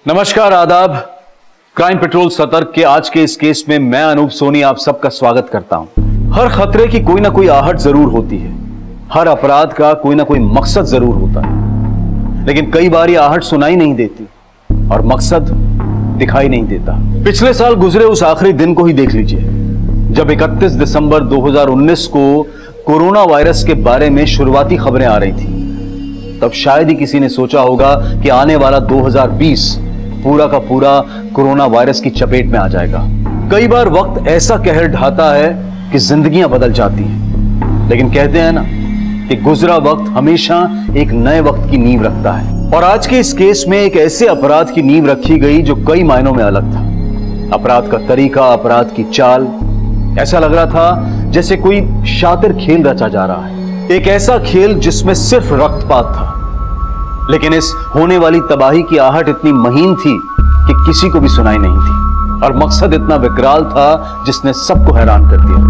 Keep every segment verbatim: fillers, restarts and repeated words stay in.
नमस्कार, आदाब। Crime petrol सतर्क के आज के इस केस में मैं अनूप सोनी आप सबका स्वागत करता हूं। हर खतरे की कोई ना कोई आहट जरूर होती है, हर अपराध का कोई ना कोई मकसद जरूर होता है, लेकिन कई बार ये आहट सुनाई नहीं देती और मकसद दिखाई नहीं देता। पिछले साल गुजरे उस आखिरी दिन को ही देख लीजिए जब इकतीस दिसंबर दो हज़ार उन्नीस को कोरोना वायरस के बारे में शुरुआती खबरें आ रही थी। तब शायद ही किसी ने सोचा होगा कि आने वाला दो हज़ार बीस पूरा का पूरा कोरोना वायरस की चपेट में आ जाएगा। कई बार वक्त ऐसा कहर ढाता है कि जिंदगियां बदल जाती हैं, लेकिन कहते हैं ना कि गुजरा वक्त हमेशा एक नए वक्त की नींव रखता है। और आज के इस केस में एक ऐसे अपराध की नींव रखी गई जो कई मायनों में अलग था। अपराध का तरीका, अपराध की चाल, ऐसा लग रहा था जैसे कोई शातिर खेल रचा जा रहा है। एक ऐसा खेल जिसमें सिर्फ रक्तपात था, लेकिन इस होने वाली तबाही की आहट इतनी महीन थी कि किसी को भी सुनाई नहीं थी, और मकसद इतना विकराल था जिसने सबको हैरान कर दिया।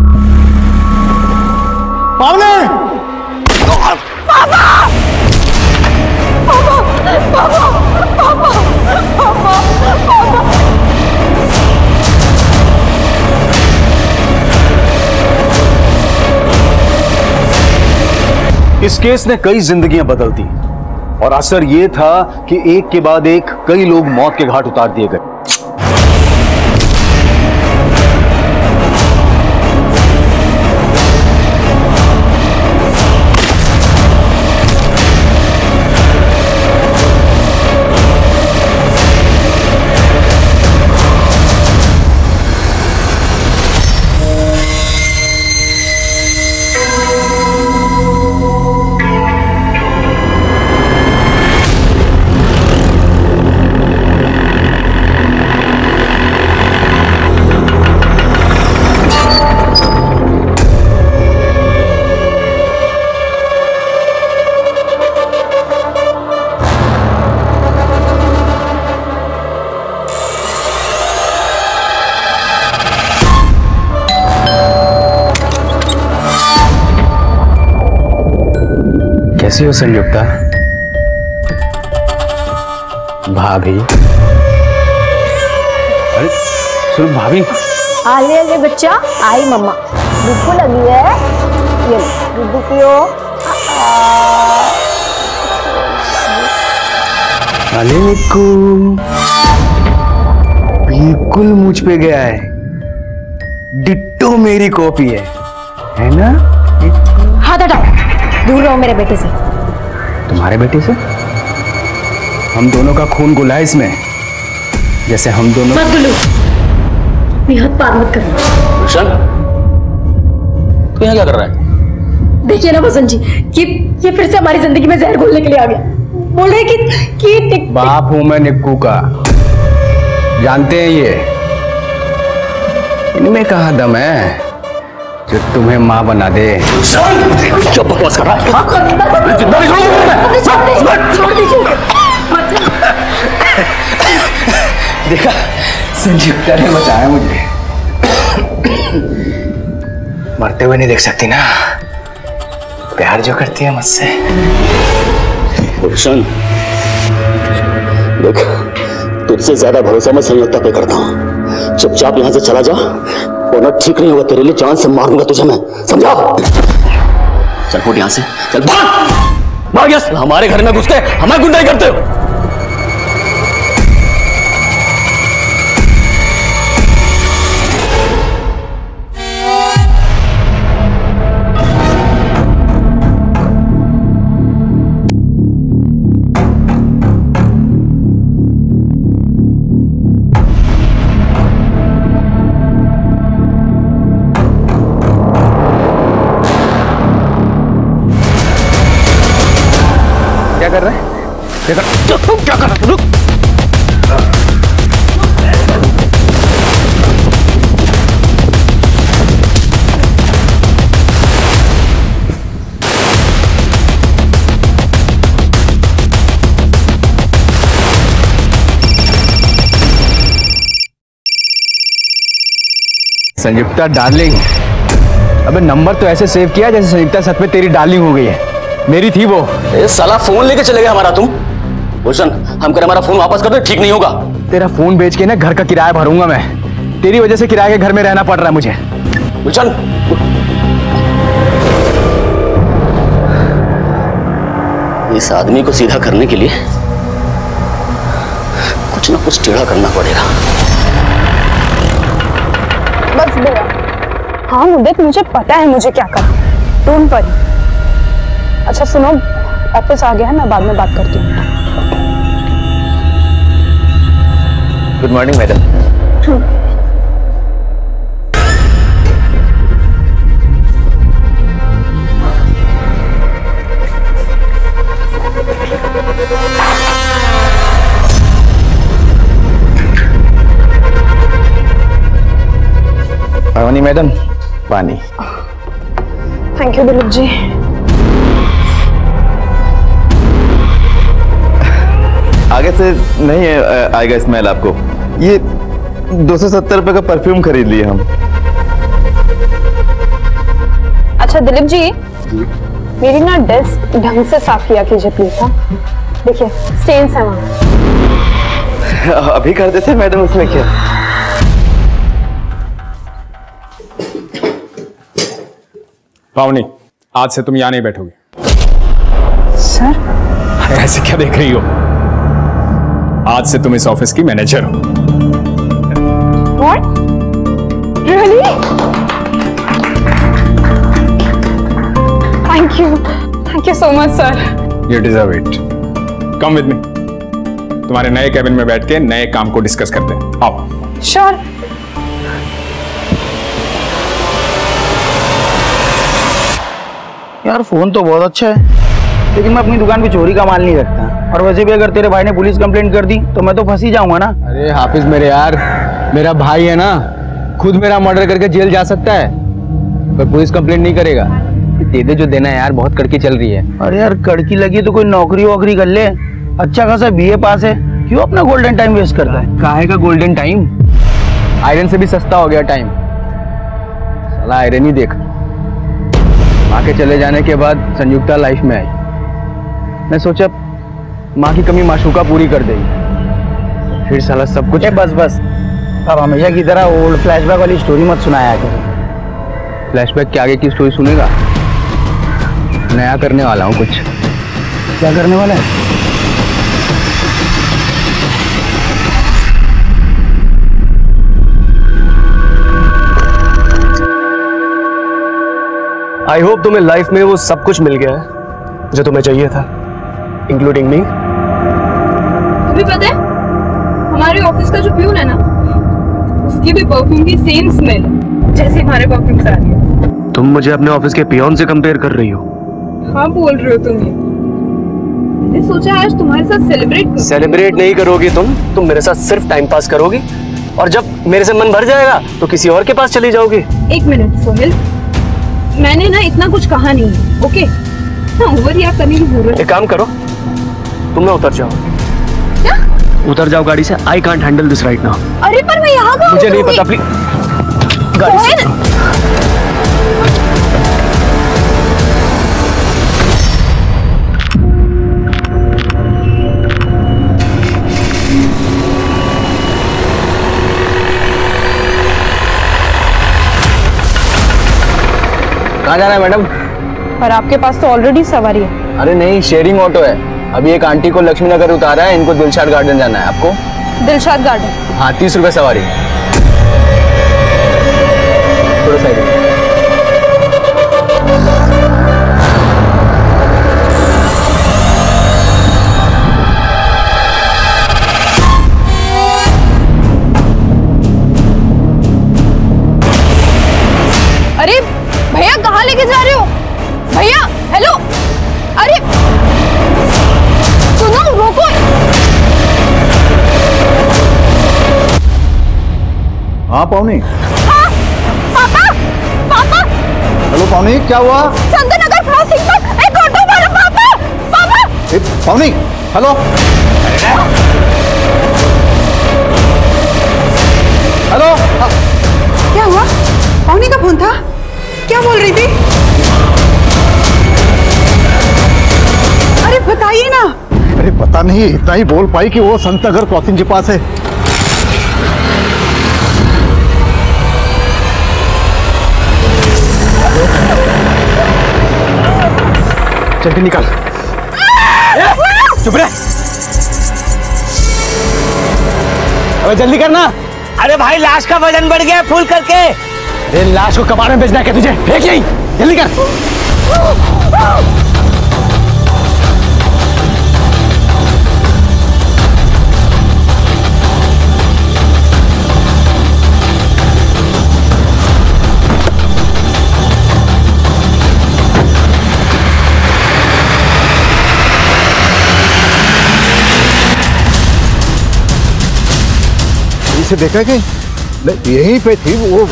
पावले! पापा! पापा! पापा! पापा! पापा! पापा! इस केस ने कई जिंदगियां बदल दी और असर यह था कि एक के बाद एक कई लोग मौत के घाट उतार दिए गए। कैसी हो संयुक्ता? भाभी? अरे सुन भाभी। आले आले बच्चा, आई मम्मा। विपुल लगी है, ये दूध पियो। अरे निक्कू, बिल्कुल मुझ पे गया है, डिट्टो मेरी कॉपी है, है ना? हाथ हटाओ, दूर रहो मेरे बेटे से। तुम्हारे बेटे से? हम दोनों का खून गुला है इसमें, जैसे हम दोनों। मत गुलू, बेहद पार मत करना। कृष्ण, तू यहाँ क्या कर रहा है? देखिए ना बसंत जी, ये ये फिर से हमारी जिंदगी में जहर घोलने के लिए आ गया। बोल रहे कि कि टिक बाप हूं मैं निक्कू का, जानते हैं ये। इनमें कहा दम है जो तुम्हें माँ बना दे। क्या बकवास कर रहा है? देखा, संयुक्ता ने बचाया मुझे। मरते हुए नहीं देख सकती ना, प्यार जो करती है मुझसे। कृष्ण, देख, तुझसे ज्यादा भरोसा मैं संयुक्ता पे करता हूँ। चुपचाप यहाँ से चला जा, वरना ठीक नहीं होगा, तेरे लिए जान से मार दूंगा तुझे मैं, समझा? चल फुट यहाँ से, चल भाग! भाग यहाँ! हमारे घर में घुस के हमें गुंडाई करते हो। क्या कर रहा है? क्या कर क्या कर रहा है? रुक! संयुक्ता डार्लिंग, अबे नंबर तो ऐसे सेव किया जैसे संयुक्ता सच में तेरी डार्लिंग हो गई है। मेरी थी वो। ए साला फोन लेके चले गए हमारा तुम। गुलशन, हम कर हमारा फोन वापस कर दे, ठीक नहीं होगा। तेरा फोन बेच के ना घर का किराया भरूंगा मैं। तेरी वजह से किराए के घर में रहना पड़ रहा है मुझे। गुलशन, इस आदमी को सीधा करने के लिए कुछ ना कुछ टेढ़ा करना पड़ेगा। बस भैया, हाँ मुद्दत, मुझे पता है मुझे क्या करना। Don't worry. अच्छा सुनो, ऑफिस आ गया है, मैं बाद में बात करती हूँ। Good morning madam. पानी मैडम, पानी। Thank you Dilip ji. आगे से नहीं है आएगा स्मेल आपको। ये दो सौ सत्तर रुपए का परफ्यूम खरीद लिए हम। अच्छा दिलीप जी, मेरी ना डेस्क ढंग से साफ किया कीजिए प्लीज। हाँ देखिए स्टेन्स है वहां। अभी कर देते मैडम, उसमें क्या। पावनी, आज से तुम यहां नहीं बैठोगी। सर ऐसे क्या देख रही हो? आज से तुम इस ऑफिस की मैनेजर हो। What? Really? Thank you. Thank you so much, sir. You deserve it. Come with me. तुम्हारे नए कैबिन में बैठ के नए काम को डिस्कस करते हैं। आओ। Sure. यार फोन तो बहुत अच्छा है, लेकिन मैं अपनी दुकान पे चोरी का माल नहीं रखता। और वैसे भी अगर तेरे भाई ने पुलिस कंप्लेंट कर दी तो मैं तो फंस ही जाऊंगा ना। अरे हाफिज मेरे यार, मेरा भाई है ना, खुद मेरा मर्डर करके जेल जा सकता है, पर पुलिस कंप्लेंट नहीं करेगा। दे दे जो देना है यार, बहुत कड़की चल रही है। अरे यार कड़की लगी तो कोई नौकरी वोकरी कर ले। अच्छा खासा बीए पास है, क्यों अपना गोल्डन टाइम वेस्ट करता है? काहे का गोल्डन टाइम? आयरन से भी सस्ता हो गया टाइम। साला आयरन ही देख। माँ के चले जाने के बाद संयुक्ता लाइफ में आई। मैं सोचा माँ की कमी माशूका पूरी कर देगी, फिर साला सब कुछ। बस बस, अब हमेशा की तरह ओल्ड फ्लैशबैक वाली स्टोरी मत सुनाया कर। फ्लैशबैक के आगे की स्टोरी सुनेगा? नया करने वाला हूँ कुछ। क्या करने वाला है? आई होप तुम्हें लाइफ में वो सब कुछ मिल गया है जो तुम्हें चाहिए था, इंक्लूडिंग मी। तुम्हें पता है हमारे ऑफिस का जो प्यून है ना, उसकी भी परफ्यूम की सेम स्मेल जैसे हमारे परफ्यूम से आ रही है। तुम मुझे अपने ऑफिस के पियोन से कंपेयर कर रही हो? हाँ बोल रहे हो तुम ये। मैंने सोचा आज तुम्हारे साथ सेलिब्रेट करूं। सेलिब्रेट नहीं करोगी तुम तुम मेरे साथ सिर्फ टाइम पास करोगी, और जब मेरे से मन भर जाएगा तो किसी और के पास चली जाओगी। एक मिनट सोनिल, मैंने ना इतना कुछ कहा नहीं है, ओके? हाँ ओवर रिएक्ट करने की जरूरत। एक काम करो, तुम ना उतर जाओ। क्या? उतर जाओ गाड़ी से। I can't handle this right now. अरे पर मैं यहाँ कहाँ मुझे नहीं उतरूंगी? पता, प्लीज गाड़ी से। कहाँ जाना है मैडम? पर आपके पास तो ऑलरेडी सवारी है। अरे नहीं, शेयरिंग ऑटो है। अभी एक आंटी को लक्ष्मी नगर उतारा है, इनको दिलशाद गार्डन जाना है। आपको? दिलशाद गार्डन? हाँ, तीस रुपए सवारी। थोड़ा साइड में। अरे भैया कहाँ लेके जा रहे हो? भैया हेलो, अरे सुनो रोको। हाँ पावनी। हाँ, पापा पापा। हेलो पावनी, क्या हुआ? चंद्रनगर क्रॉसिंग पर एक ऑटो वाला। पापा पापा। ए, पावनी हेलो हेलो। क्या हुआ? पावनी का फोन था? क्या बोल रही थी? अरे बताइए ना। अरे बता पता नहीं इतना ही बोल पाई कि वो संतनगर क्रॉसिंग के पास है। जल्दी निकल। चुप रहे। अबे जल्दी करना। अरे भाई लाश का वजन बढ़ गया फुल करके। अरे लाश को कबाड़ में बेचना है क्या तुझे? फेंक यहीं, जल्दी कर। इसे देखा कि यहीं पे थी वो।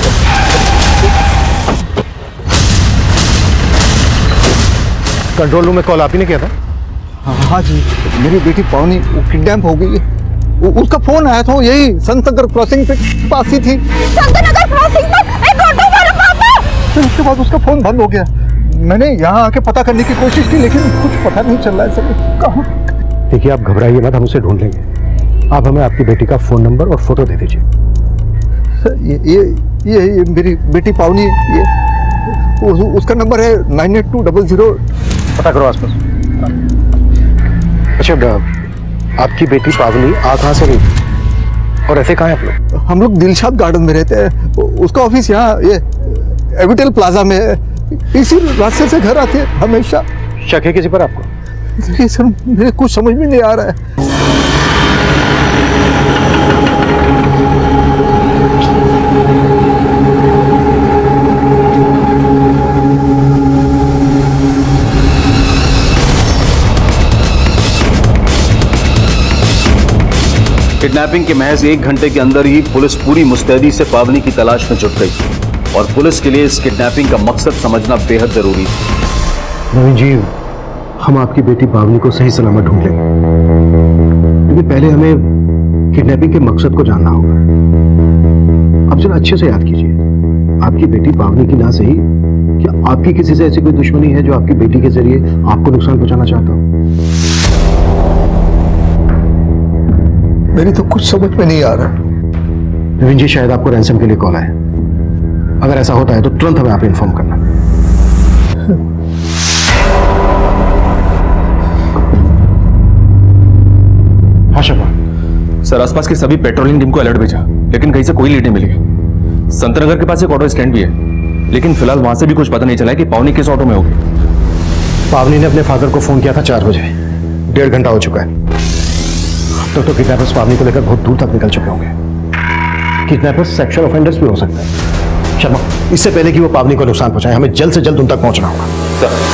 कंट्रोल रूम में कॉल आप ही ने किया था? हाँ हाँ जी, मेरी बेटी पावनी वो किडनैप हो गई है। उसका फोन आया था, यही संतनगर क्रॉसिंग पे पास ही थी। संतनगर क्रॉसिंग पर एक ऑटो वाला पापा। फिर उसके बाद उसका फोन बंद हो गया। मैंने यहाँ आके पता करने की कोशिश की लेकिन कुछ पता नहीं चल रहा है सर। कहाँ? देखिए आप घबराइए मत, हम उसे ढूंढ लेंगे। आप हमें आपकी बेटी का फोन नंबर और फोटो दे दीजिए। ये ये ये, ये मेरी बेटी पावनी, ये उस, उसका नंबर है nine eight two double zero. पता करो आसपास। अच्छा, आपकी बेटी पावनी आ कहाँ से रही और ऐसे कहाँ हैं आप लोग? हम लोग दिलशाद गार्डन में रहते हैं। उसका ऑफिस यहाँ ये एविटेल प्लाजा में है। इसी रास्ते से घर आते हैं हमेशा। शक है किसी पर आपको? देखिए सर, मेरे कुछ समझ में नहीं आ रहा है। किडनैपिंग के महज एक घंटे के अंदर ही पुलिस पूरी मुस्तैदी से पावनी की तलाश में जुट गई और पुलिस के लिए इस किडनैपिंग का मकसद समझना बेहद जरूरी है। नवीन जी, हम आपकी बेटी पावनी को सही सलामत ढूंढ लेंगे, लेकिन पहले हमें किडनैपिंग के मकसद को जानना होगा। आप जरा अच्छे से याद कीजिए, आपकी बेटी पावनी की ना सही, क्या आपकी किसी से ऐसी कोई दुश्मनी है जो आपकी बेटी के जरिए आपको नुकसान पहुंचाना चाहता हो? मेरी तो कुछ समझ में नहीं आ रहा। नवीन जी, शायद आपको रैंसम के लिए कॉल आया। अगर ऐसा होता है तो तुरंत हमें आप इन्फॉर्म करना। हाँ शबा। सर, आसपास की सभी पेट्रोलिंग टीम को अलर्ट भेजा, लेकिन कहीं से कोई लीड नहीं मिली। संतनगर के पास एक ऑटो स्टैंड भी है, लेकिन फिलहाल वहां से भी कुछ पता नहीं चला है कि पावनी किस ऑटो में होगी। पावनी ने अपने फादर को फोन किया था चार बजे। डेढ़ घंटा हो चुका है। तो तो किडनैपर्स पावनी को लेकर बहुत दूर तक निकल चुके होंगे। किडनैपर्स सेक्सुअल ऑफेंडर्स भी हो सकते हैं। शर्मा, इससे पहले कि वो पावनी को नुकसान पहुंचाए, हमें जल्द से जल्द उन तक पहुंचना होगा। सर।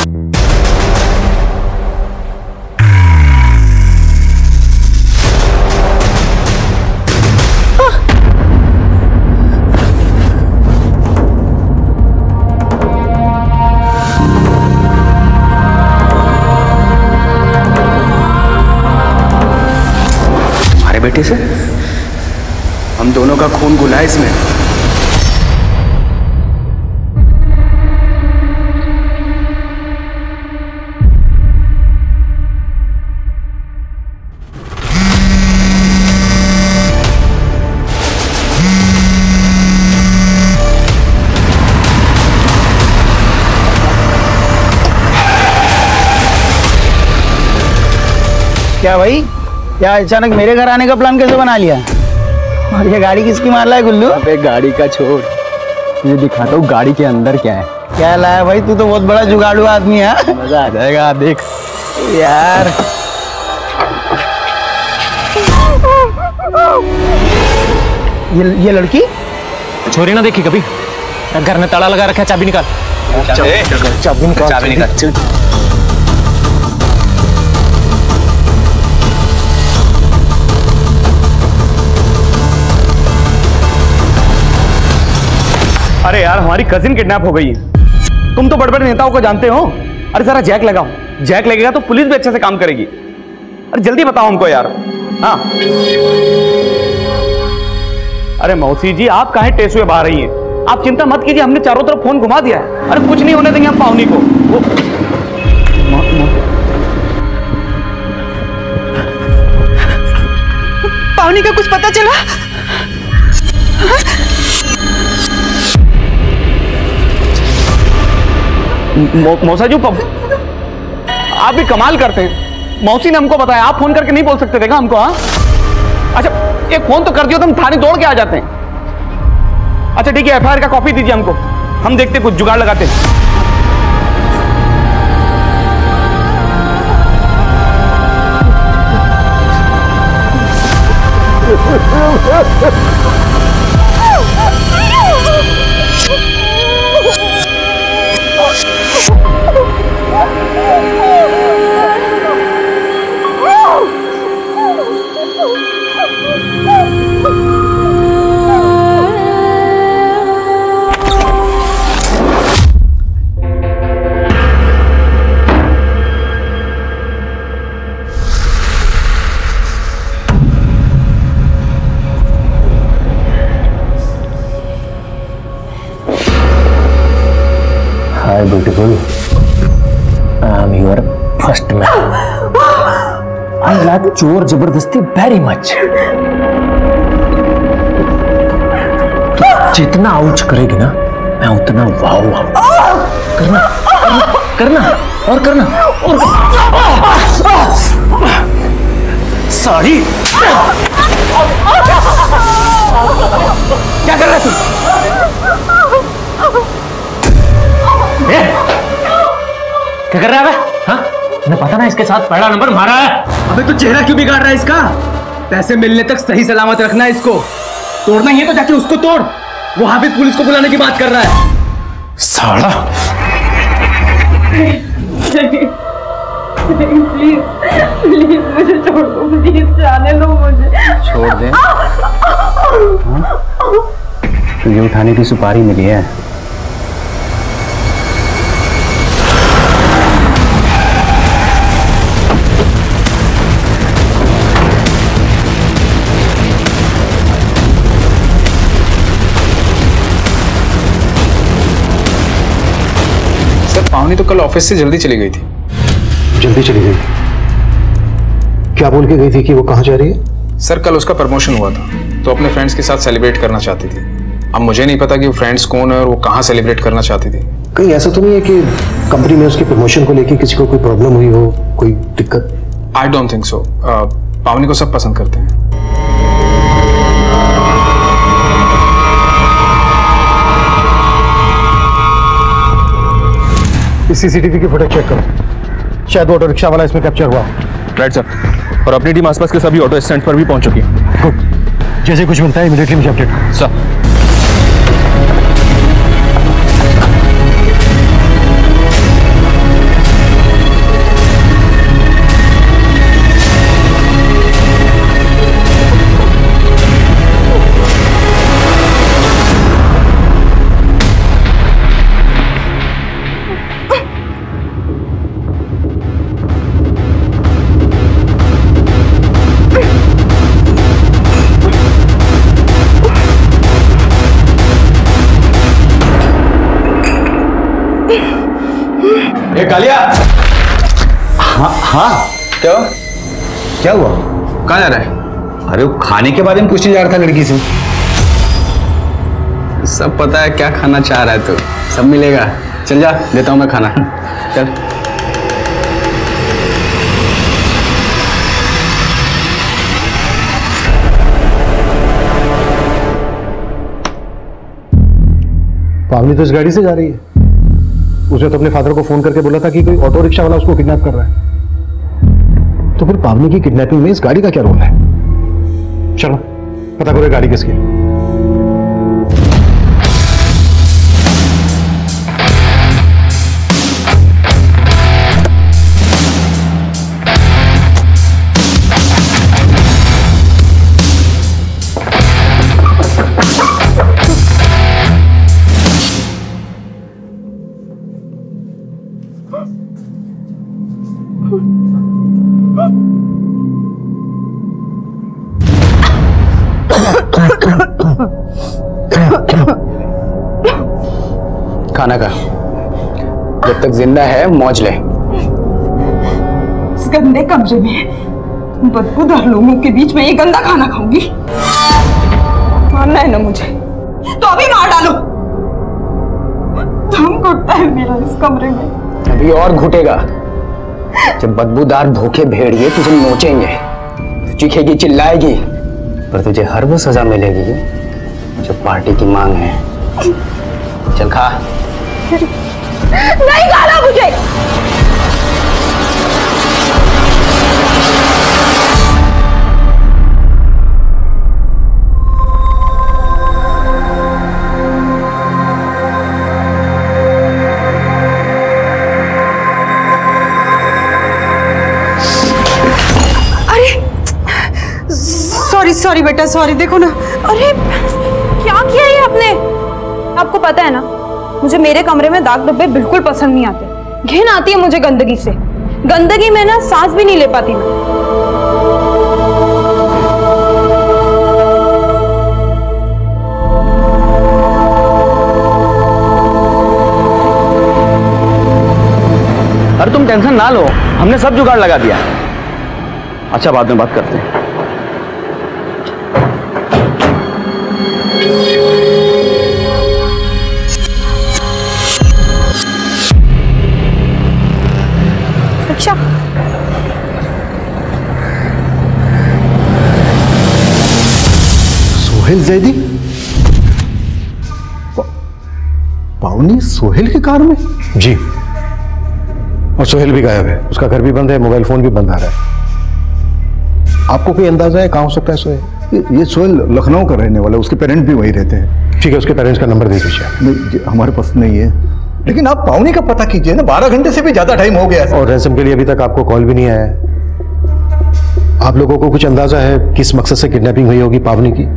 बेटे से हम दोनों का खून गुला है इसमें। क्या भाई, क्या अचानक मेरे घर आने का प्लान कैसे बना लिया? और ये गाड़ी किसकी मार रहा है गुल्लू? अबे गाड़ी का छोड़, तुझे दिखाता हूँ गाड़ी के अंदर क्या है। क्या लाया भाई, तू तो बहुत बड़ा जुगाड़ू आदमी है। मजा आ जाएगा, देख यार। ये ये लड़की छोरी ना देखी कभी? घर में ताला लगा रखा है, चाबी निकाल। चाबी निकाल, चाबी निकाल। अरे यार, हमारी कजिन किडनैप हो गई है। तुम तो बड़े बड़े नेताओं को जानते हो। अरे जरा जैक लगाओ, जैक लगेगा तो पुलिस भी अच्छे से काम करेगी। अरे जल्दी बताओ हमको यार। हाँ, अरे मौसी जी, आप काहे टेसुए बहा रही हैं? आप चिंता मत कीजिए, हमने चारों तरफ फोन घुमा दिया है। अरे कुछ नहीं होने देंगे हम पावनी को। वो पावनी का कुछ पता चला? मौसा जी, आप भी कमाल करते हैं। मौसी ने हमको बताया, आप फोन करके नहीं बोल सकते थे क्या हमको? हाँ, अच्छा एक फोन तो कर दियो, तो हम थाने दौड़ के आ जाते हैं। अच्छा ठीक है, एफ आई आर का कॉपी दीजिए हमको, हम देखते कुछ जुगाड़ लगाते हैं। Hi, beautiful. I am your first man. I like चोर जबरदस्ती very much. तो जितना आउच करेगी ना, मैं उतना वाव वाव करना, करना, करना और करना और सारी क्या कर रहा है तू? क्या कर रहा है? हाँ? तुम्हें पता ना इसके साथ पहला नंबर मारा है। अबे तू चेहरा क्यों बिगाड़ रहा है इसका? पैसे मिलने तक सही सलामत रखना है इसको। तोड़ना ही है तो जाके उसको तोड़। वो हाफिज पुलिस को बुलाने की बात कर रहा है। साला। प्लीज प्लीज मुझे छोड़ दो, प्लीज जाने दो मुझे। छोड़ दे? तुझे उठाने की सुपारी मिली है। पावनी तो कल ऑफिस से जल्दी चली गई थी। जल्दी चली गई थी? क्या बोल के गई थी कि वो कहाँ जा रही है? सर कल उसका प्रमोशन हुआ था, तो अपने फ्रेंड्स के साथ सेलिब्रेट करना चाहती थी। अब मुझे नहीं पता कि वो फ्रेंड्स कौन है और वो कहाँ सेलिब्रेट करना चाहती थी। कहीं ऐसा तो नहीं है कि कंपनी में उसके प्रमोशन को लेकर किसी को कोई प्रॉब्लम हुई हो, कोई दिक्कत? I don't think so. Pavani को सब पसंद करते हैं। इस सीसीटीवी की फुटेज चेक करो, शायद ऑटो रिक्शा वाला इसमें कैप्चर हुआ। राइट सर, और अपनी टीम आसपास के सभी ऑटो स्टैंड पर भी पहुंच चुकी है। गुड, जैसे कुछ मिलता है इमीडिएटली मुझे अपडेट करो। सर। ए कालिया। हाँ हाँ क्या क्या हुआ? कहाँ जा रहा है? अरे वो खाने के बारे में पूछने जा रहा था लड़की से। सब पता है क्या खाना चाह रहा है तू, सब मिलेगा। चल जा, देता हूँ मैं खाना। चल। पावनी तो इस गाड़ी से जा रही है। उसने तो अपने फादर को फोन करके बोला था कि कोई ऑटो रिक्शा वाला उसको किडनैप कर रहा है। तो फिर पावनी की किडनैपिंग में इस गाड़ी का क्या रोल है? चलो पता करो गाड़ी किसकी है। खाना खा, जब तक जिंदा है मौज ले। इस गंदे कमरे में बदबूदार लोगों के बीच में ये गंदा खाना खाऊंगी? मारना है ना मुझे तो अभी मार डालो। दम घुटता है मेरा इस कमरे में। अभी और घुटेगा जब बदबूदार भूखे भेड़िए तुझे नोचेंगे, चीखेगी चिल्लाएगी, पर तुझे हर वो सजा मिलेगी जो पार्टी की मांग है। चल खा। नहीं खाना मुझे। सॉरी सॉरी बेटा सॉरी। देखो ना, अरे क्या किया ये आपने? आपको पता है ना मुझे मेरे कमरे में दाग धब्बे बिल्कुल पसंद नहीं आते। घिन आती है मुझे गंदगी से। गंदगी में ना सांस भी नहीं ले पाती मैं। अरे तुम टेंशन ना लो, हमने सब जुगाड़ लगा दिया। अच्छा बाद में बात करते हैं। अच्छा सोहेल जैदी? पावनी सोहेल की कार में? जी, और सोहेल भी गायब है। उसका घर भी बंद है, मोबाइल फोन भी बंद आ रहा है। आपको कोई अंदाजा है कहाँ हो सकता है सोहेल? ये, ये सोहेल लखनऊ का रहने वाला है, उसके पेरेंट्स भी वहीं रहते हैं। ठीक है, उसके पेरेंट्स का नंबर दे दीजिए। नहीं, हमारे पास नहीं है, लेकिन आप पावनी का पता कीजिए ना, बारह घंटे से भी ज्यादा टाइम हो गया है। और रैंसम के लिए अभी तक आपको कॉल भी नहीं आया है। आप लोगों को कुछ अंदाजा है किस मकसद से किडनैपिंग हुई होगी पावनी की?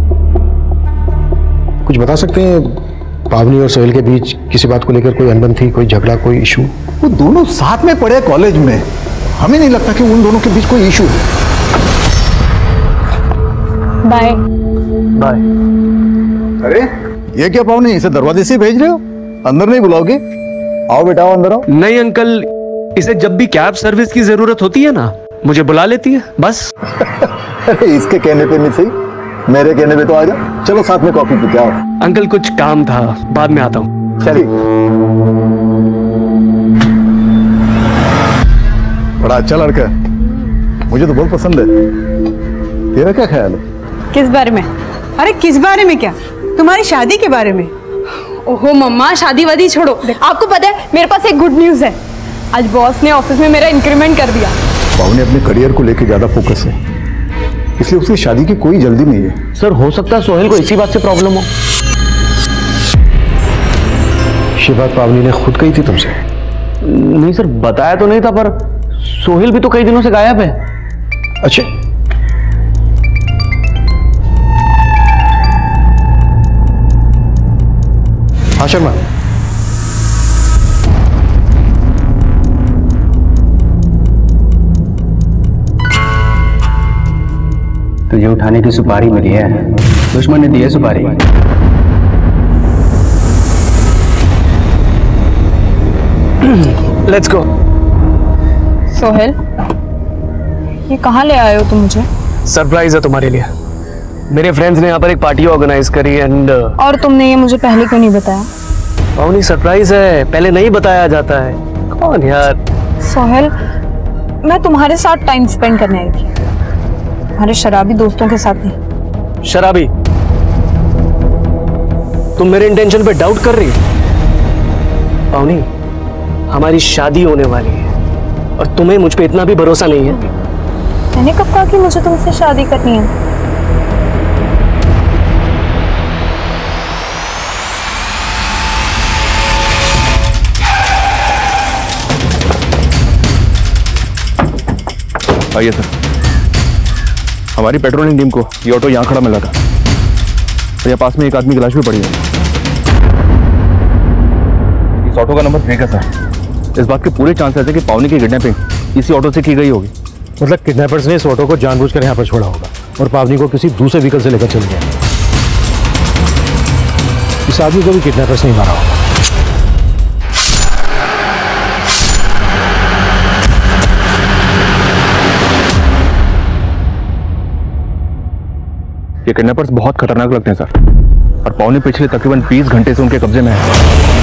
कुछ बता सकते हैं? पावनी और सोहेल के बीच किसी बात को लेकर कोई अनबन थी, कोई झगड़ा, कोई इशू? वो दोनों साथ में पढ़े कॉलेज में, हमें नहीं लगता कि उन दोनों के बीच कोई इशू है। Bye bye. अरे ये क्या पावनी, इसे दरवाजे से भेज रहे हो? अंदर नहीं बुलाओगे? आओ बेटा, आओ अंदर आओ। नहीं अंकल, इसे जब भी कैब सर्विस की जरूरत होती है ना, मुझे बुला लेती है बस। अरे इसके कहने पे नहीं सही, मेरे कहने पे तो आ जा। चलो साथ में कॉफी पीते आओ। अंकल कुछ काम था, बाद में आता हूँ। चलिए। बड़ा अच्छा लड़का है, मुझे तो बहुत पसंद है। तेरा क्या ख्याल है? किस बारे में? अरे किस बारे में? क्या तुम्हारी शादी के बारे में? ओहो मम्मा, शादी वादी छोड़ो। आपको पता है मेरे पास एक गुड न्यूज है। आज बॉस ने ऑफिस में मेरा इंक्रीमेंट कर दिया। पावनी अपने करियर को लेकर ज्यादा फोकस है, इसलिए उसकी शादी की कोई जल्दी नहीं है। सर हो सकता है सोहेल को इसी बात से प्रॉब्लम हो। ये बात पावनी ने खुद कही थी तुमसे? नहीं सर, बताया तो नहीं था, पर सोहेल भी तो कई दिनों से गायब है। अच्छा, हाँ शर्मा, तुझे उठाने की सुपारी मिली है, दुश्मन ने दी है सुपारी। Let's go. सोहेल, ये कहाँ ले आए हो तुम मुझे? सरप्राइज है तुम्हारे लिए। मेरे फ्रेंड्स ने यहाँ पर एक पार्टी ऑर्गेनाइज करी एंड और तुमने ये मुझे पहले क्यों नहीं बताया? पावनी सरप्राइज है, पहले नहीं बताया जाता है। कौन यार? सोहेल, मैं तुम्हारे साथ टाइम स्पेंड करने आई थी, तुम्हारे शराबी दोस्तों के साथ नहीं। शराबी? तुम मेरे इंटेंशन पे डाउट कर रही हो? पावनी, हमारी शादी होने वाली है और तुम्हें मुझ पे इतना भी भरोसा नहीं है? मैंने कब कहा कि मुझे तुमसे शादी करनी है? आइए सर। हमारी पेट्रोलिंग टीम को ये ऑटो यहाँ खड़ा मिला था और यहाँ पास में एक आदमी की लाश भी पड़ी है। इस ऑटो का नंबर फेक है सर। इस बात के पूरे चांसेस है कि पावनी की किडनैपिंग इसी ऑटो से की गई होगी। मतलब किडनैपर्स ने इस ऑटो को जानबूझकर यहाँ पर छोड़ा होगा और पावनी को किसी दूसरे व्हीकल से लेकर चल गया। इस आदमी को भी किडनैपर्स नहीं मारा होगा। ये किडनैपर्स बहुत खतरनाक लगते हैं सर, और पौने पिछले तकरीबन बीस घंटे से उनके कब्जे में है।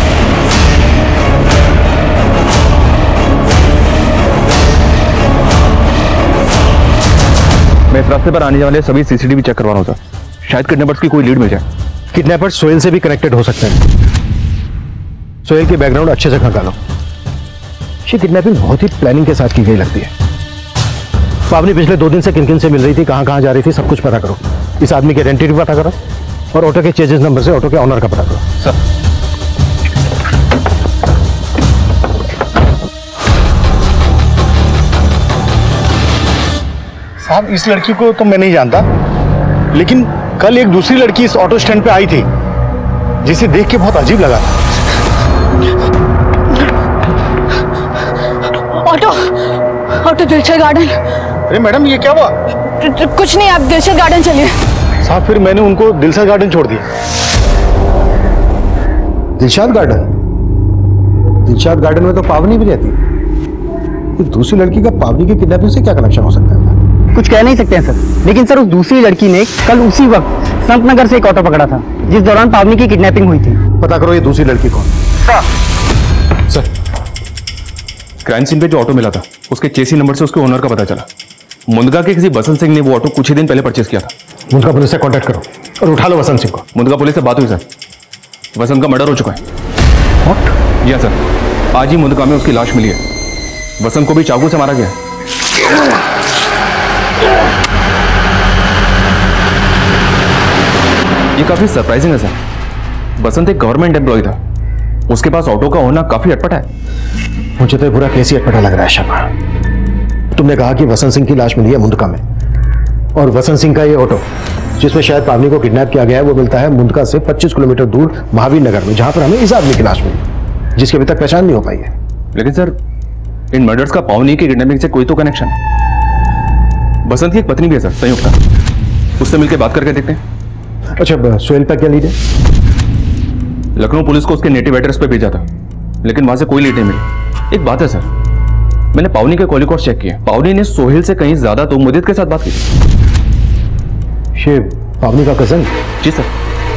मैं इस रास्ते पर आने वाले सभी सीसीटीवी चेक करवा रहा हूं सर, शायद किडनैपर्स की कोई लीड मिल जाए। किडनैपर्स सोहेल से भी कनेक्टेड हो सकते हैं। सोहेल की बैकग्राउंड अच्छे से खंगालो। ये किडनैपिंग बहुत ही प्लानिंग के साथ की गई लगती है। पावनी पिछले दो दिन से किन किन से मिल रही थी, कहां कहां जा रही थी, सब कुछ पता करो। इस आदमी के आइडेंटिटी पता करो और ऑटो के चेजेस नंबर से ऑटो के ऑनर का पता करो। सर साहब, इस लड़की को तो मैं नहीं जानता, लेकिन कल एक दूसरी लड़की इस ऑटो स्टैंड पे आई थी जिसे देख के बहुत अजीब लगा। Auto auto Dilshad garden. अरे मैडम, ये क्या हुआ? कुछ नहीं, आप दिलशद गार्डन चलिए। साहब, फिर मैंने उनको दिलशद गार्डन छोड़ दिया। दिलशद गार्डन? दिलशद गार्डन में तो पावनी भी रहती है। दूसरी लड़की का पावनी की किडनैपिंग से क्या कनेक्शन हो सकता है? कुछ कह नहीं सकते हैं सर, लेकिन सर उस दूसरी लड़की ने कल उसी वक्त संतनगर से एक ऑटो पकड़ा था जिस दौरान पावनी की किडनैपिंग हुई थी। पता करो ये दूसरी लड़की कौन। सर, क्राइम सीन पे जो ऑटो मिला था उसके चेसी नंबर से उसके ओनर का पता चला। मुंदगा के किसी बसंत सिंह ने वो ऑटो कुछ ही दिन पहले परचेस किया था। मुंदगा पुलिस से कांटेक्ट करो और उठा लो वसंत सिंह को। मुंदगा पुलिस से बात हुई सर, वसंत का मर्डर हो चुका है। व्हाट? या सर, आज ही मुंदगा में उसकी लाश मिली है। वसंत को भी चाकू से मारा गया है। ये काफी सरप्राइजिंग है सर। वसंत एक गवर्नमेंट एम्प्लॉय था, उसके पास ऑटो का होना काफी अटपटा है। मुझे तो पूरा केस ही अटपटा लग रहा है शर्मा। तुमने कहा कि वसंत सिंह की लाश मिली है मुंदका में, और वसंत सिंह का ये ऑटो जिसमें शायद पावनी को किडनैप किया गया है वो मिलता है मुंदका से पच्चीस किलोमीटर दूर महावीर नगर में, जहां पर हमें इस आदमी की लाश मिली जिसकी अभी तक पहचान नहीं हो पाई है। लेकिन सर, इन मर्डर्स का पावनी की किडनैपिंग से कोई तो कनेक्शन है। वसंत की एक पत्नी भी है सर, संयुक्ता, उससे मिलकर बात करके देखते हैं। अच्छा, सोहेल पर क्या लीड है? लखनऊ पुलिस को उसके नेटिव एड्रेस पे भेजा था, लेकिन वहां से कोई लीड नहीं मिली। एक बात है सर, मैंने पावनी के कॉल रिकॉर्ड चेक किए, पावनी ने सोहेल से कहीं ज्यादा तो मुदित के साथ बात की थी। ये पावनी का कजन? जी सर।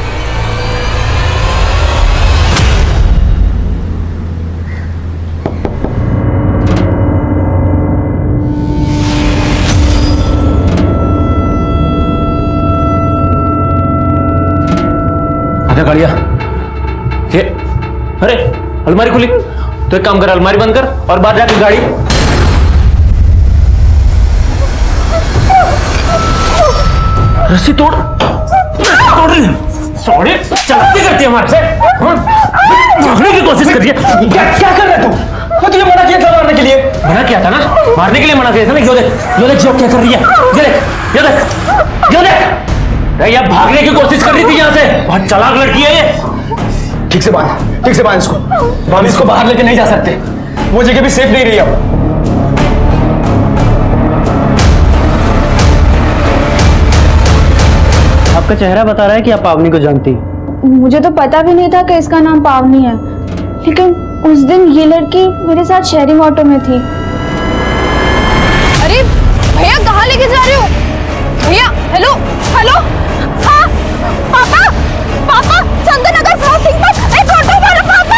गाड़िया, ये अरे अलमारी खुली, तो एक काम कर, अलमारी बंद कर और बाहर जाकर गाड़ी। रस्सी तोड़ तोड़ रही है, सॉरी चलाती करती है हमारे से, भागने की कोशिश कर रही है। क्या क्या कर रहे तुम? वो तुझे मना किया था मारने के लिए। मना किया था ना, मारने के लिए मना किया था ना। यो देख यो देख जो क्या कर रही है, ये देख यो देख यो देख। या भागने की कोशिश कर रही थी यहाँ से, बहुत चालाक लड़की है ये। ठीक से बांध, ठीक से बांध इसको। हम इसको बाहर लेके नहीं जा सकते, वो जगह भी सेफ नहीं रही अब। आपका चेहरा बता रहा है कि आप पावनी को जानती। मुझे तो पता भी नहीं था कि इसका नाम पावनी है, लेकिन उस दिन ये लड़की मेरे साथ शेयरिंग ऑटो में थी। अरे भैया, कहाँ लेके जा रहे हो भैया? हेलो हेलो, हाँ पापा, पापा चंद्रनगर क्रॉसिंग पर एक ऑटो वाला पापा।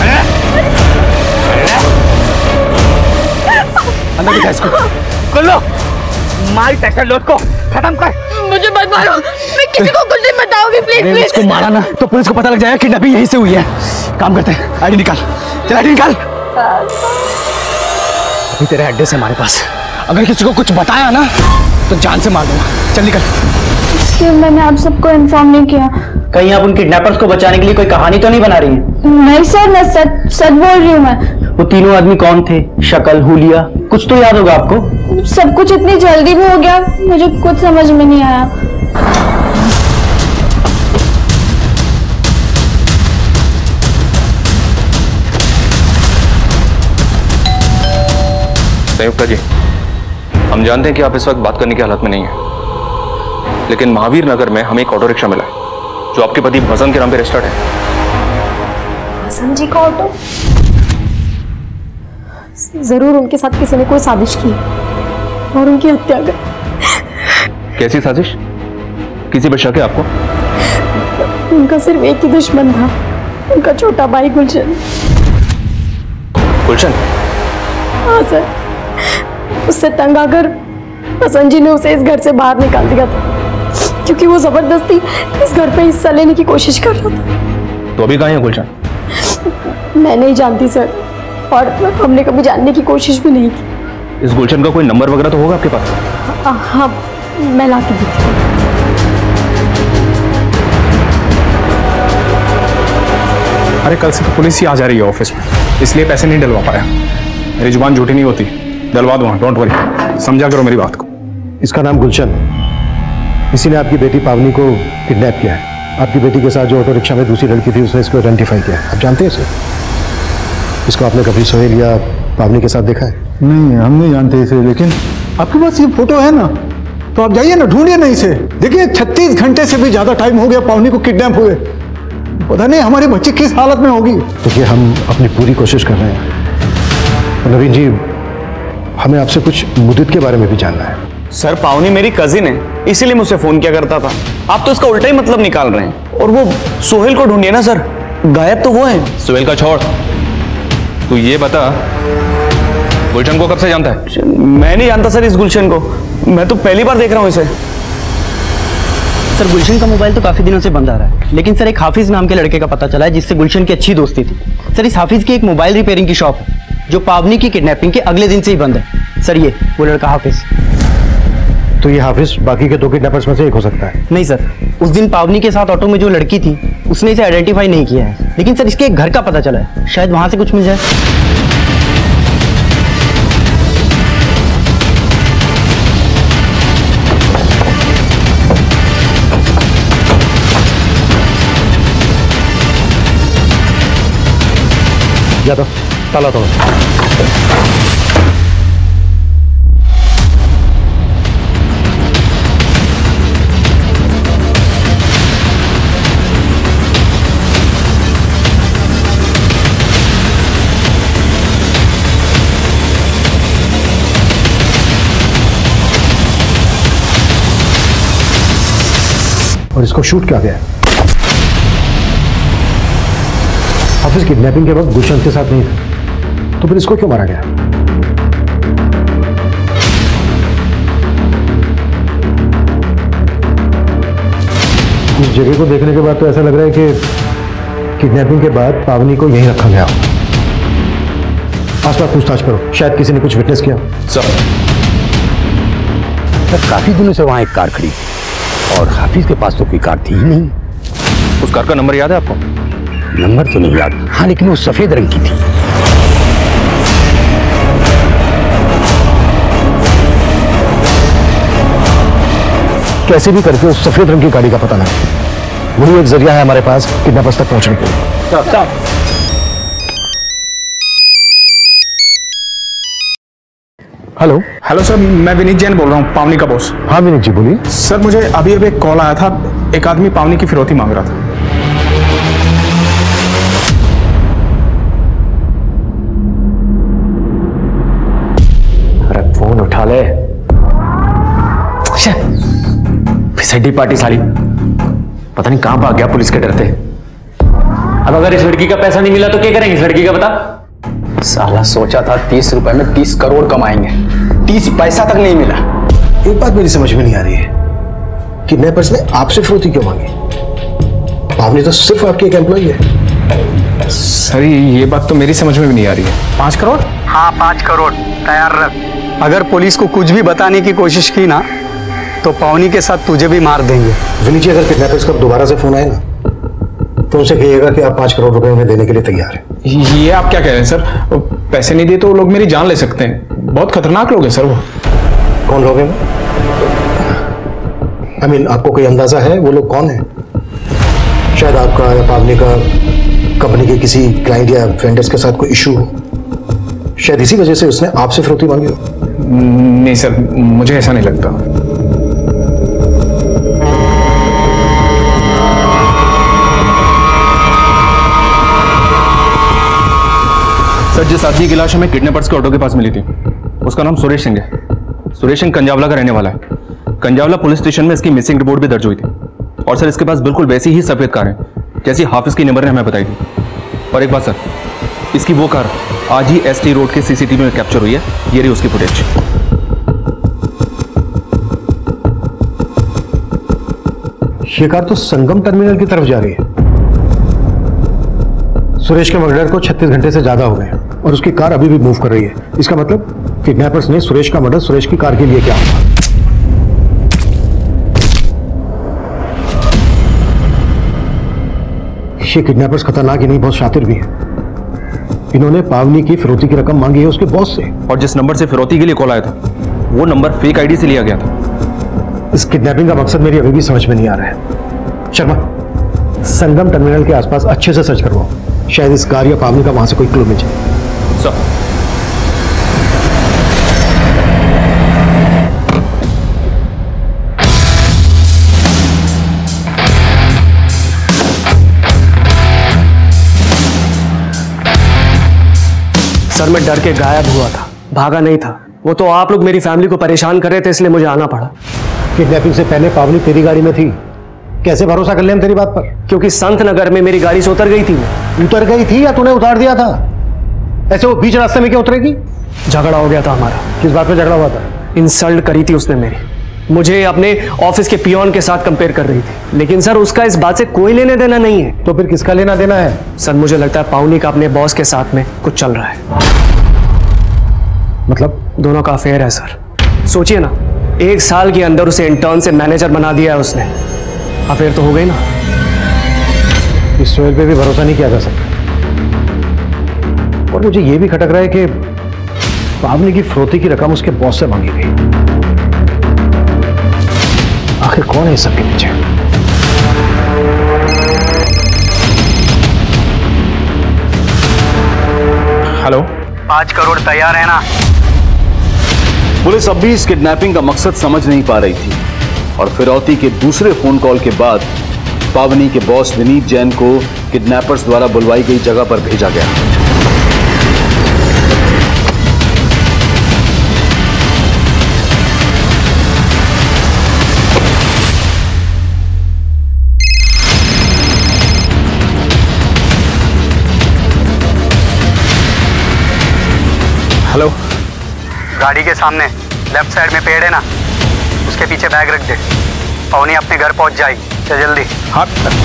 अंदर दिखा इसको, खोल लो, मार टैक्टर लोड को खत्म कर। मुझे मत मारो, मैं किसी को कुछ नहीं बताऊंगी, प्लीज प्लीज। इसको मारा ना तो पुलिस को पता लग जाएगा किडनैपिंग यहीं से हुई है। काम करते हैं, आईडी निकाल, चल आईडी निकाल। अभी तेरा एड्रेस है हमारे पास, अगर किसी को कुछ बताया ना तो जान से मार दूंगा। चल निकल। क्यों मैंने आप सबको इन्फॉर्म नहीं किया? कहीं आप उन किडनैपर्स को बचाने के लिए कोई कहानी तो नहीं बना रही है? नहीं सर, मैं सच सच बोल रही हूँ। मैं वो तीनों आदमी कौन थे? शक्ल, हुलिया, कुछ तो याद होगा आपको? सब कुछ इतनी जल्दी भी हो गया, मुझे कुछ समझ में नहीं आया। संयुक्ता जी, हम जानते हैं कि आप इस वक्त बात करने की हालत में नहीं है, लेकिन महावीर नगर में हमें एक ऑटो रिक्शा मिला है जो आपके पति वसंत के नाम पे रजिस्टर्ड है। वसंत जी का ऑटो? जरूर उनके साथ किसी ने कोई साजिश की और उनकी हत्या कर। कैसी साजिश? किसी पर शक है आपको? उनका सिर्फ एक ही दुश्मन था, उनका छोटा भाई गुलशन। गुलशन? हाँ सर, उससे तंग आकर हसन जी ने उसे इस घर से बाहर निकाल दिया था, क्योंकि वो जबरदस्ती इस घर पे हिस्सा लेने की कोशिश कर रहा था। तो अभी कहाँ है गुलशन? मैं नहीं जानती सर, और हमने कभी जानने की कोशिश भी नहीं की। इस गुलशन का कोई नंबर वगैरह तो होगा आपके पास? हाँ, हाँ मैं ला के देती हूँ। अरे कल से तो पुलिस ही आ जा रही है ऑफिस में, इसलिए पैसे नहीं डलवा पाया। मेरी जुबान झूठी नहीं होती, डलवा दूंगा, डोंट वरी, समझा करो मेरी बात को। इसका नाम गुलशन, इसी ने आपकी बेटी पावनी को किडनैप किया है। आपकी बेटी के साथ जो ऑटो रिक्शा में दूसरी लड़की थी, उसने इसको आइडेंटिफाई किया। आप जानते हैं इसे? इसको आपने कभी सोहेल या पावनी के साथ देखा है? नहीं, हम नहीं जानते इसे, लेकिन आपके पास ये फोटो है ना, तो आप जाइए ना, ढूंढिए ना इसे। देखिए छत्तीस घंटे से भी ज्यादा टाइम हो गया पावनी को किडनैप हुए, पता नहीं हमारी बच्ची किस हालत में होगी। देखिए हम अपनी पूरी कोशिश कर रहे हैं। नवीन जी, हमें आपसे कुछ मुद्दत के बारे में भी जानना है। सर पावनी मेरी कजिन है, इसीलिए मुझसे फोन किया करता था। आप तो इसका उल्टा ही मतलब निकाल रहे हैं। और वो सोहेल को ढूंढिए ना सर, गायब तो वो है। सोहेल का छोड़, तू ये बता गुलशन को कब से जानता है? मैं नहीं जानता सर इस गुलशन को, मैं तो पहली बार देख रहा हूँ इसे। सर गुलशन का मोबाइल तो काफी दिनों से बंद आ रहा है, लेकिन सर एक हाफिज नाम के लड़के का पता चला है जिससे गुलशन की अच्छी दोस्ती थी। सर इस हाफिज की एक मोबाइल रिपेयरिंग की शॉप है जो पावनी की किडनैपिंग के अगले दिन से ही बंद है। सर ये वो लड़का हाफिज। तो ये हाफिज बाकी के दो किडनैपर्स में से एक हो सकता है? नहीं सर, उस दिन पावनी के साथ ऑटो में जो लड़की थी उसने इसे आइडेंटिफाई नहीं किया है, लेकिन सर इसके एक घर का पता चला है, शायद वहां से कुछ मिल जाए। या तो ताला तोड़ो। और इसको शूट किया गया है। हाफिज किडनैपिंग के वक्त गुलशन के साथ नहीं था, तो फिर इसको क्यों मारा गया? इस जगह को देखने के बाद तो ऐसा लग रहा है कि किडनैपिंग के बाद पावनी को यहीं रखा गया। आसपास पूछताछ करो, शायद किसी ने कुछ विटनेस किया। सर, काफी दिनों से वहां एक कार खड़ी और हाफिज के पास तो कोई कार थी ही नहीं। उस कार का नंबर याद है आपको? नंबर तो नहीं याद, हाँ लेकिन वो सफेद रंग की थी। कैसे भी करके उस सफेद रंग की गाड़ी का पता लगे, वही एक जरिया है हमारे पास किडनैपर्स तक पहुंचने के लिए। हेलो हेलो सर, मैं विनीत जैन बोल रहा हूँ, पावनी का बॉस। हाँ विनीत जी बोलिए। सर मुझे अभी अभी एक कॉल आया था, एक आदमी पावनी की फिरौती मांग रहा था। अरे फोन उठा ले। फिसड्डी पार्टी साली, पता नहीं कहां भाग गया पुलिस के डरते। अब अगर इस लड़की का पैसा नहीं मिला तो क्या करेंगे इस लड़की का, बता। साला सोचा था तीस रुपए में तीस करोड़ कमाएंगे, तीस पैसा तक नहीं मिला। एक बात मेरी समझ में नहीं आ रही है, किडनैपर्स ने आपसे फिरौती क्यों मांगी? पावनी तो सिर्फ आपकी एक एम्प्लॉई है। सर ये बात तो मेरी समझ में भी नहीं आ रही है। पांच करोड़? हाँ पांच करोड़ तैयार रख। अगर पुलिस को कुछ भी बताने की कोशिश की ना तो पावनी के साथ तुझे भी मार देंगे। विनीत जी, अगर किडनैपर्स का दोबारा से फोन आए ना तो उनसे कहिएगा कि आप पांच करोड़ रुपए उन्हें देने के लिए तैयार हैं। ये आप क्या कह रहे हैं सर? पैसे नहीं दिए तो वो लोग मेरी जान ले सकते हैं, बहुत खतरनाक लोग हैं सर वो। कौन लोग हैं? आई मीन आपको कोई अंदाजा है वो लोग कौन है? शायद आपका या पावनी का कंपनी के किसी क्लाइंट या वेंडर्स के साथ कोई इशू हो, शायद इसी वजह से उसने आपसे फिरौती मांगी हो। नहीं सर, मुझे ऐसा नहीं लगता। सर जिस आदमी की लाश हमें किडनैपर्स के ऑटो के पास मिली थी उसका नाम सुरेश सिंह है। सुरेश सिंह कंजावला का रहने वाला है। कंजावला पुलिस स्टेशन में इसकी मिसिंग रिपोर्ट भी दर्ज हुई थी। और सर इसके पास बिल्कुल वैसी ही सफेद कार है जैसी हाफिज की नंबर ने हमें बताई थी। और एक बात सर, इसकी वो कार आज ही एसटी रोड के सीसीटीवी में कैप्चर हुई है। ये रही उसकी फुटेज। ये कार तो संगम टर्मिनल की तरफ जा रही है। सुरेश के मर्डर को छत्तीस घंटे से ज्यादा हो गए और उसकी कार अभी भी मूव कर रही है। इसका मतलब किडनैपर्स ने सुरेश का मर्डर सुरेश की कार के लिए किया होगा। ये किडनैपर्स खतरनाक ही नहीं, बहुत शातिर भी हैं। इन्होंने पावनी की फिरौती की रकम मांगी है उसके बॉस से। और जिस नंबर से फिरौती के लिए कॉल आया था वो नंबर फेक आईडी से लिया गया था। इस किडनैपिंग का मकसद मेरी अभी भी समझ में नहीं आ रहा है। शर्मा, संगम टर्मिनल के आसपास अच्छे से सर्च करवाओ, शायद इस कार या पावनी का वहां से कोई क्लू मिल जाए। सर सर मैं डर के गायब हुआ था, भागा नहीं था। वो तो आप लोग मेरी फैमिली को परेशान कर रहे थे, इसलिए मुझे आना पड़ा। किडनैपिंग से पहले पावनी तेरी गाड़ी में थी, कैसे भरोसा कर ले हम तेरी बात पर? क्योंकि संत नगर में मेरी गाड़ी से उतर गई थी। वो उतर गई थी या तूने उतार दिया था? ऐसे वो बीच रास्ते में क्यों उतरेगी? झगड़ा हो गया था हमारा। किस बात पे झगड़ा हुआ था? इंसल्ट करी थी उसने मेरी, मुझे अपने ऑफिस के पियोन के साथ कंपेयर कर रही थी। लेकिन सर उसका इस बात से कोई लेने देना नहीं है। तो फिर किसका लेना देना है? सर मुझे लगता है पावनी का अपने बॉस के साथ में कुछ चल रहा है। मतलब? दोनों का अफेयर है सर। सोचिए ना, एक साल के अंदर उसे इंटर्न से मैनेजर बना दिया है उसने। अफेयर तो हो गई ना। इस सोहेल पे भी भरोसा नहीं किया जा सकता। और मुझे यह भी खटक रहा है कि पावनी की फिरौती की रकम उसके बॉस से मांगी गई। आखिर कौन है इस सब के पीछे? हेलो, पांच करोड़ तैयार है ना? पुलिस अब भी इस किडनैपिंग का मकसद समझ नहीं पा रही थी और फिरौती के दूसरे फोन कॉल के बाद पावनी के बॉस विनीत जैन को किडनैपर्स द्वारा बुलवाई गई जगह पर भेजा गया। हेलो, गाड़ी के सामने लेफ्ट साइड में पेड़ है ना, उसके पीछे बैग रख दे। पौनी अपने घर पहुंच जाएगी। चल जल्दी। हाँ।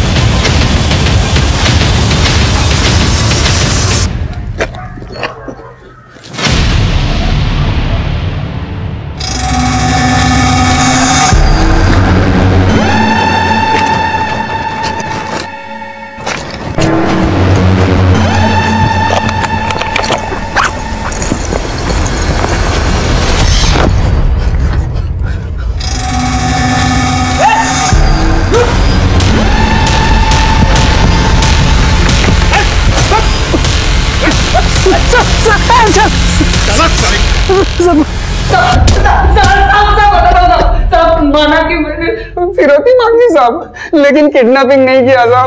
माना कि मैंने फिरौती मांगी साहब, लेकिन किडनैपिंग नहीं किया साहब।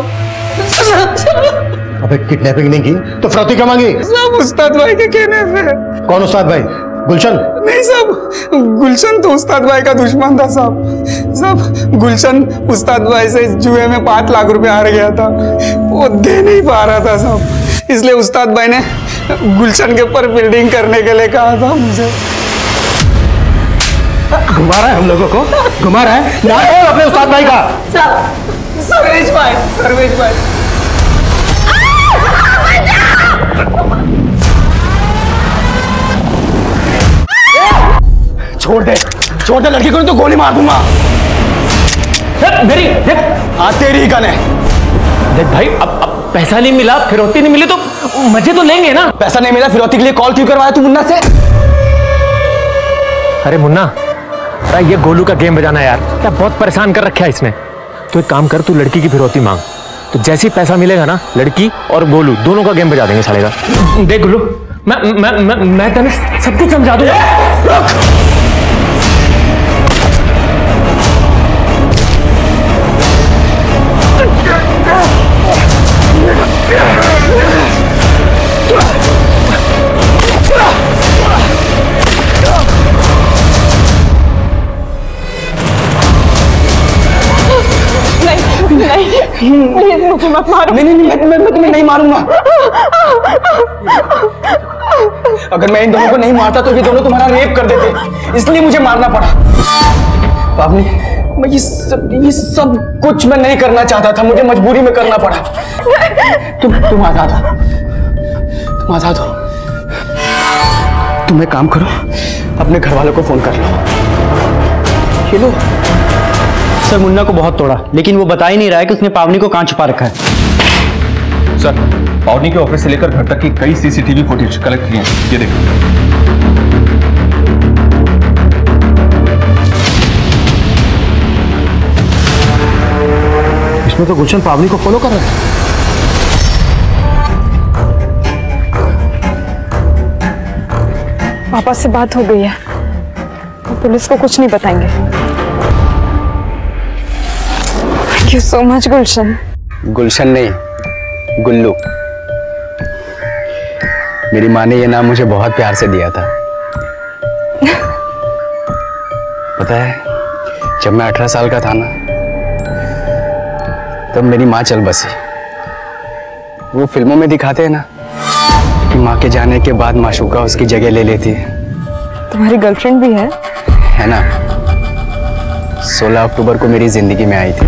अबे किडनैपिंग नहीं की तो फिरौती क्या मांगी? साहब उस्ताद भाई के कहने से। कौन उस्ताद भाई? गुलशन? नहीं साहब, गुलशन तो उस्ताद भाई का दुश्मन था साहब। साहब गुलशन उस्ताद भाई से जुए में पांच लाख रुपए हार गया था, वो दे नहीं पा रहा था साहब, इसलिए उस्ताद भाई ने गुलशन के ऊपर बिल्डिंग करने के लिए कहा था मुझे। घुमा रहा है हम लोगों को, घुमा रहा है ना अपने उस्ताद भाई का। सर्वेश भाई, सर्वेश भाई छोड़ दे, छोड़ दे लड़की को, तो गोली मार दूंगा। मेरी देख, आ तेरी ही गन है। देख भाई, अब अब पैसा नहीं मिला, फिरौती नहीं मिली तो मजे तो लेंगे ना। पैसा नहीं मिला, फिरौती के लिए कॉल क्यों करवाया तू मुन्ना से? अरे मुन्ना, ये गोलू का गेम बजाना यार, क्या बहुत परेशान कर रखा है इसने। तो एक काम कर, तू लड़की की फिरौती मांग, तो जैसे ही पैसा मिलेगा ना, लड़की और गोलू दोनों का गेम बजा देंगे साले का। देख गोलू, मैं मैं मैं मैं तेने सब कुछ समझा दूंगा। नहीं नहीं, प्लीज मुझे मत मारो। नहीं नहीं नहीं मैं, मैं, मैं तुम्हें नहीं मारूंगा। अगर मैं इन दोनों को नहीं मारता तो ये दोनों तुम्हारा रेप कर देते, इसलिए मुझे मारना पड़ा। पावनी, मैं ये सब ये सब कुछ मैं नहीं करना चाहता था, मुझे मजबूरी में करना पड़ा। तुम तुम आजाद हो, तुम आजाद हो। तुम एक काम करो, अपने घर वालों को फोन कर लो। ये लो। सर मुन्ना को बहुत तोड़ा, लेकिन वो बता ही नहीं रहा है कि उसने पावनी को कहां छुपा रखा है। सर, पावनी के ऑफिस से लेकर घर तक की कई सीसीटीवी फुटेज कलेक्ट किए हैं, ये देखो। इसमें तो गुलशन पावनी को फॉलो कर रहा है। पापा से बात हो गई है, पुलिस को कुछ नहीं बताएंगे। Thank you so much Gulshan. Gulshan नहीं, गुल्लू। मेरी माँ ने ये नाम मुझे बहुत प्यार से दिया था। पता है, जब मैं अठारह साल का था ना, तब मेरी माँ चल बसी। वो फिल्मों में दिखाते हैं ना कि माँ के जाने के बाद माशूका उसकी जगह ले लेती है। तुम्हारी गर्लफ्रेंड भी है? है ना, सोलह अक्टूबर को मेरी जिंदगी में आई थी।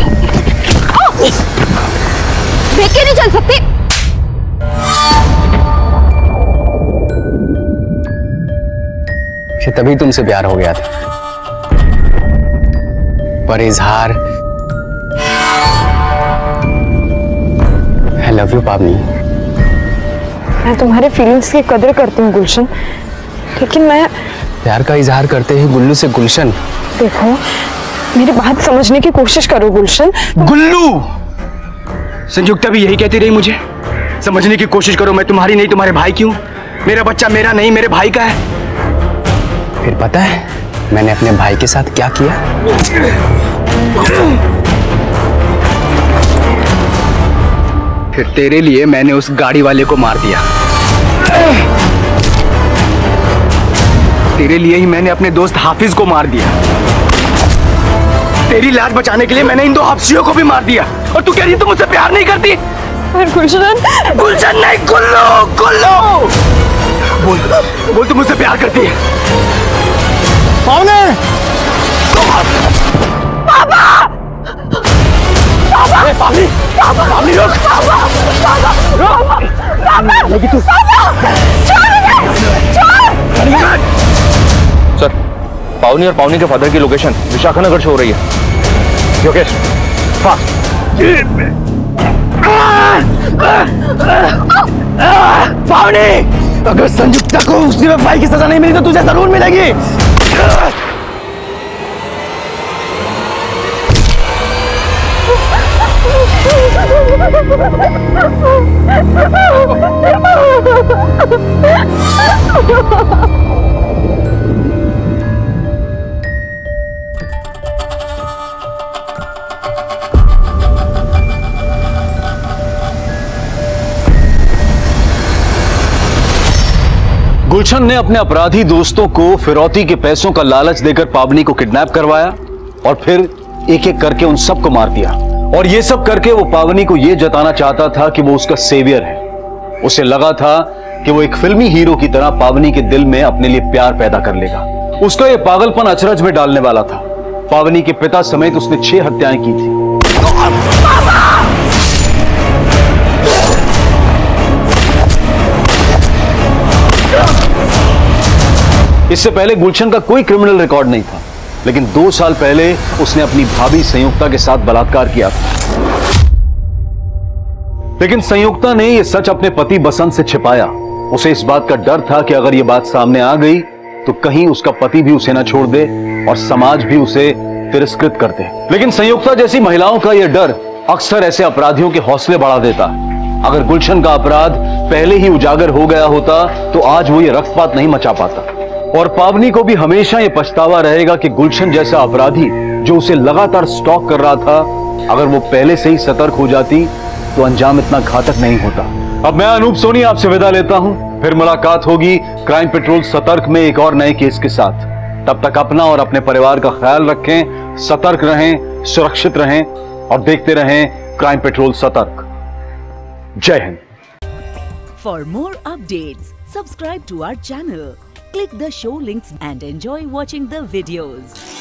देख के नहीं चल सकती। मुझे तभी तुमसे प्यार हो गया था, पर इजहार आई लव यू पावनी। मैं तुम्हारे फीलिंग्स की कदर करती हूँ गुलशन, लेकिन मैं प्यार का इजहार करते ही गुल्लू से गुलशन। देखो, मेरी बात समझने की कोशिश करो गुलशन। गुल्लू, संयुक्ता भी यही कहती रही मुझे, समझने की कोशिश करो, मैं तुम्हारी नहीं तुम्हारे भाई की हूं, मेरा बच्चा मेरा नहीं मेरे भाई का है। फिर पता है मैंने अपने भाई के साथ क्या किया? फिर तेरे लिए मैंने उस गाड़ी वाले को मार दिया। तेरे लिए ही मैंने अपने दोस्त हाफिज को मार दिया। तेरी लाज बचाने के लिए मैंने इन दो हफ्सियों को भी मार दिया। और तू कह रही है तुम मुझसे प्यार नहीं करती? गुलशन, गुलशन नहीं, गुल्लू, गुल्लू। बोल, बोल तू मुझसे प्यार करती है? पावने! पापा! पापा! ए, पावनी! पापा! पावनी रुक! पापा! पापा! रुक! पापा! लेकिन तू छोड़ मुझे! छोड़! सर, पावनी और पावनी के फादर की लोकेशन विशाखानगर शो हो रही है। योगेश, फास्ट! पावनी, अगर संयुक्ता को उसी में भाई की सजा नहीं मिली तो तुझे जरूर मिलेगी। गुलशन ने अपने अपराधी दोस्तों को फिरौती के पैसों का लालच देकर पावनी को किडनैप करवाया और फिर एक एक करके उन सबको मार दिया। और ये सब करके वो पावनी को ये जताना चाहता था कि वो उसका सेवियर है। उसे लगा था कि वो एक फिल्मी हीरो की तरह पावनी के दिल में अपने लिए प्यार पैदा कर लेगा। उसका ये पागलपन अचरज में डालने वाला था। पावनी के पिता समेत उसने छह हत्याएं की थी। इससे पहले गुलशन का कोई क्रिमिनल रिकॉर्ड नहीं था, लेकिन दो साल पहले उसने अपनी भाभी संयुक्ता के साथ बलात्कार किया था। लेकिन संयुक्ता ने यह सच अपने पति बसंत से छिपाया। उसे इस बात का डर था कि अगर यह बात सामने आ गई तो कहीं उसका पति भी उसे न छोड़ दे और समाज भी उसे तिरस्कृत कर दे। लेकिन संयुक्ता जैसी महिलाओं का यह डर अक्सर ऐसे अपराधियों के हौसले बढ़ा देता है। अगर गुलशन का अपराध पहले ही उजागर हो गया होता तो आज वो ये रक्तपात नहीं मचा पाता। और पावनी को भी हमेशा ये पछतावा रहेगा कि गुलशन जैसा अपराधी जो उसे लगातार स्टॉक कर रहा था, अगर वो पहले से ही सतर्क हो जाती तो अंजाम इतना घातक नहीं होता। अब मैं अनूप सोनी आपसे विदा लेता हूं, फिर मुलाकात होगी क्राइम पेट्रोल सतर्क में एक और नए केस के साथ। तब तक अपना और अपने परिवार का ख्याल रखें, सतर्क रहें, सुरक्षित रहें और देखते रहें क्राइम पेट्रोल सतर्क। जय Hind. For more updates, subscribe to our channel, click the show links and enjoy watching the videos.